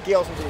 keo xong rồi.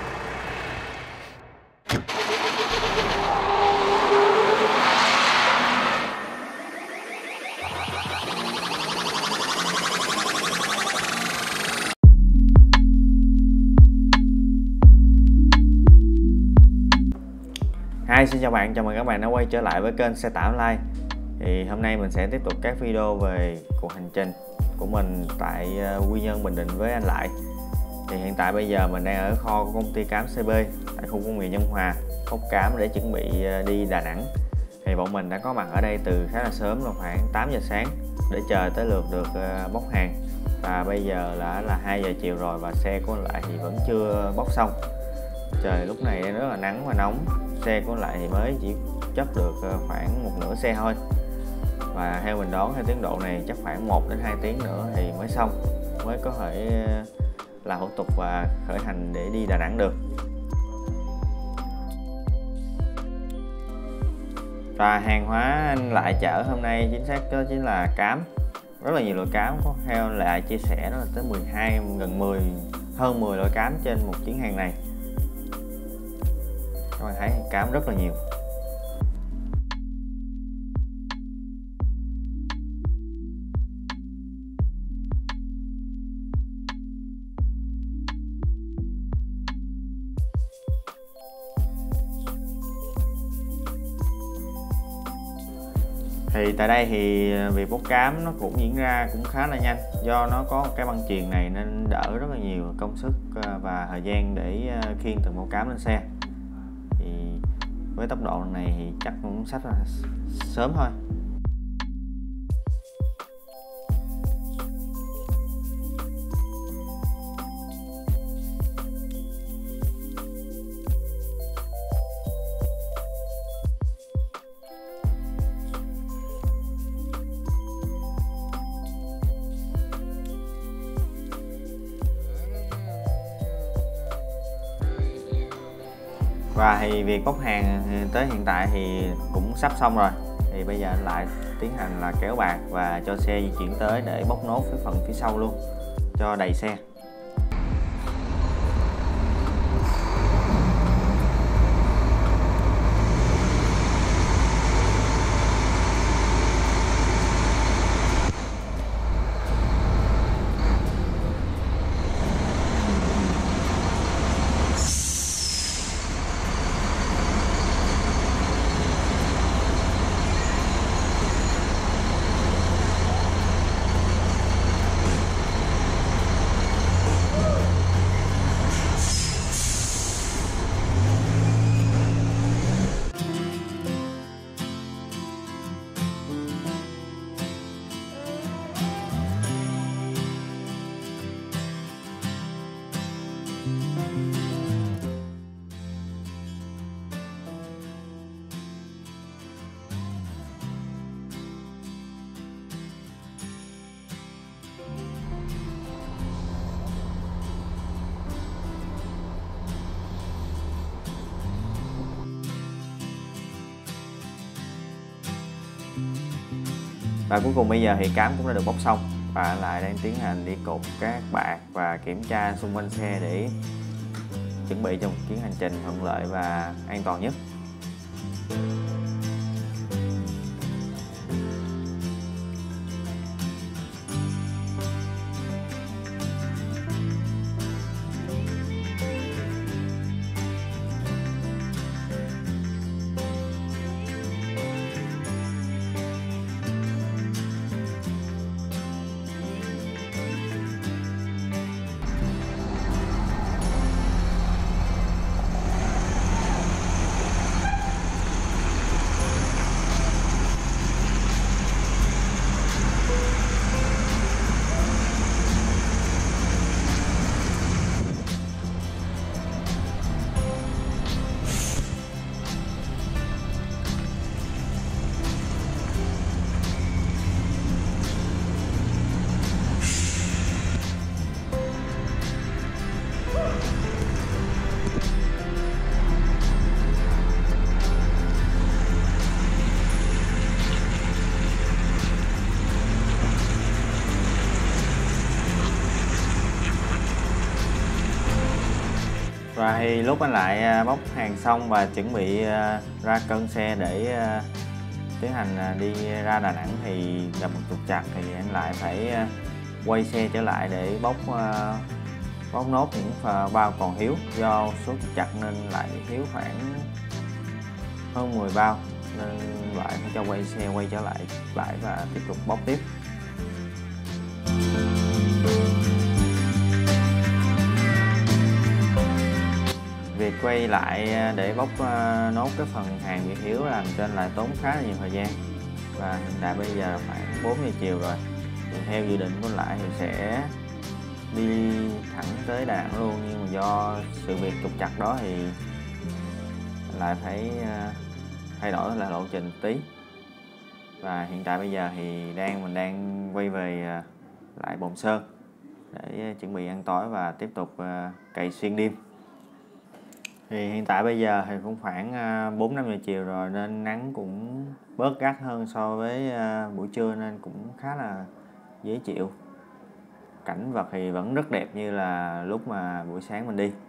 Hi, xin chào bạn, chào mừng các bạn đã quay trở lại với kênh Xe Tải Online. Thì hôm nay mình sẽ tiếp tục các video về cuộc hành trình của mình tại Quy Nhơn, Bình Định với anh Lại. Thì hiện tại bây giờ mình đang ở kho của công ty cám CB tại khu công nghiệp Nhân Hòa, bốc cám để chuẩn bị đi Đà Nẵng. Thì bọn mình đã có mặt ở đây từ khá là sớm, là khoảng 8 giờ sáng để chờ tới lượt được bốc hàng. Và bây giờ là 2 giờ chiều rồi và xe của anh Lại thì vẫn chưa bốc xong. Trời lúc này rất là nắng và nóng. Xe của Lại thì mới chỉ chất được khoảng một nửa xe thôi. Và theo mình đoán theo tiến độ này chắc khoảng 1 đến 2 tiếng nữa thì mới xong, mới có thể làm thủ tục và khởi hành để đi Đà Nẵng được. Và hàng hóa anh Lại chở hôm nay chính xác đó chính là cám, rất là nhiều loại cám. Có theo Lại chia sẻ đó là tới 12 gần 10 hơn 10 loại cám trên một chuyến hàng này. Các bạn thấy cám rất là nhiều. Thì tại đây thì việc bốc cám nó cũng diễn ra cũng khá là nhanh, do nó có cái băng chuyền này nên đỡ rất là nhiều công sức và thời gian để khiêng từng mẫu cám lên xe. Thì với tốc độ này thì chắc cũng sắp là sớm thôi. Và thì việc bốc hàng tới hiện tại thì cũng sắp xong rồi. Thì bây giờ lại tiến hành là kéo bạc và cho xe di chuyển tới để bốc nốt cái phần phía sau luôn cho đầy xe. Và cuối cùng bây giờ thì cám cũng đã được bốc xong và lại đang tiến hành đi cột các bạc và kiểm tra xung quanh xe để chuẩn bị cho một chuyến hành trình thuận lợi và an toàn nhất. Và thì lúc anh lại bóc hàng xong và chuẩn bị ra cân xe để tiến hành đi ra Đà Nẵng thì gặp một trục trặc, thì anh lại phải quay xe trở lại để bóc nốt những bao còn thiếu. Do số trục trặc nên lại thiếu khoảng hơn 10 bao, nên lại phải cho quay xe quay trở lại bãi và tiếp tục bóc tiếp. Việc quay lại để bóc nốt cái phần hàng bị thiếu làm cho anh lại tốn khá là nhiều thời gian. Và hiện tại bây giờ khoảng 4 giờ chiều rồi, thì theo dự định của anh lại thì sẽ đi thẳng tới Đà Nẵng luôn, nhưng mà do sự việc trục trặc đó thì anh lại phải thay đổi lại lộ trình tí. Và hiện tại bây giờ thì mình đang quay về lại Bồng Sơn để chuẩn bị ăn tối và tiếp tục cày xuyên đêm. Thì hiện tại bây giờ thì cũng khoảng 4-5 giờ chiều rồi, nên nắng cũng bớt gắt hơn so với buổi trưa, nên cũng khá là dễ chịu. Cảnh vật thì vẫn rất đẹp như là lúc mà buổi sáng mình đi.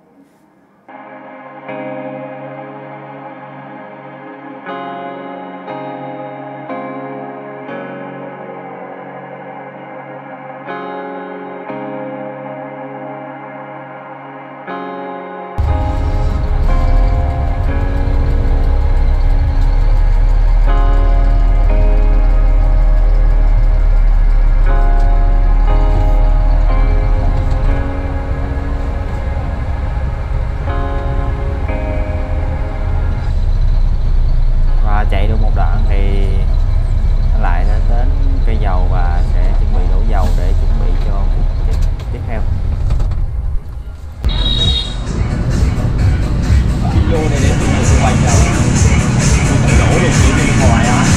Chạy được một đoạn thì anh lại đã đến cây dầu và sẽ chuẩn bị đổ dầu để chuẩn bị cho cuộc chạy tiếp theo. Vô đây để tôi quay dầu, tôi đổ được cái điện thoại á.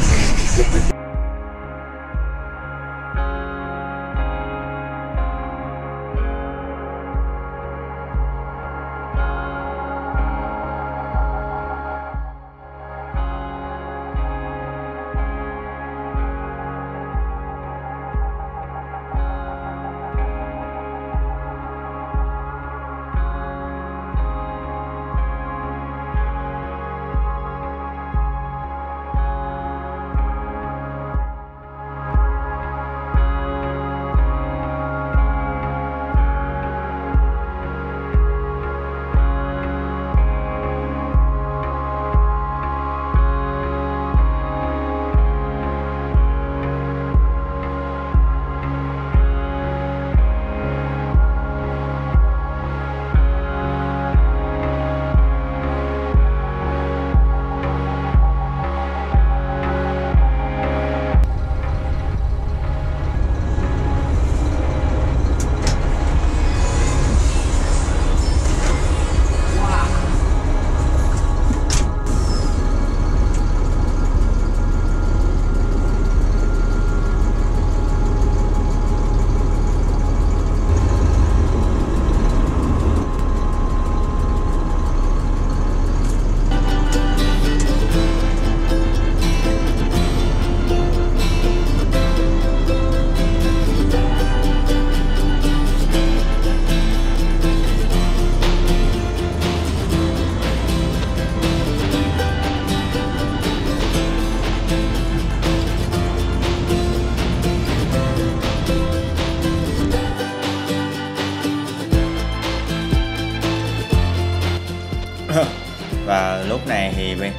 Và lúc này thì bây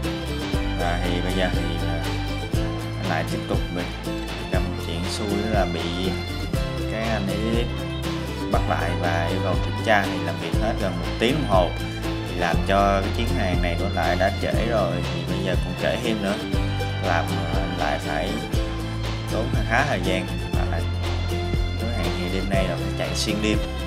giờ thì anh lại tiếp tục gặp một chuyện xui, đó là bị cái anh ấy bắt lại và yêu cầu kiểm tra, thì làm việc hết gần 1 tiếng đồng hồ, thì làm cho cái chuyến hàng này của anh lại đã trễ rồi, thì bây giờ còn trễ thêm nữa, làm anh lại phải tốn khá thời gian, và hứa hẹn thì đêm nay là phải chạy xuyên đêm.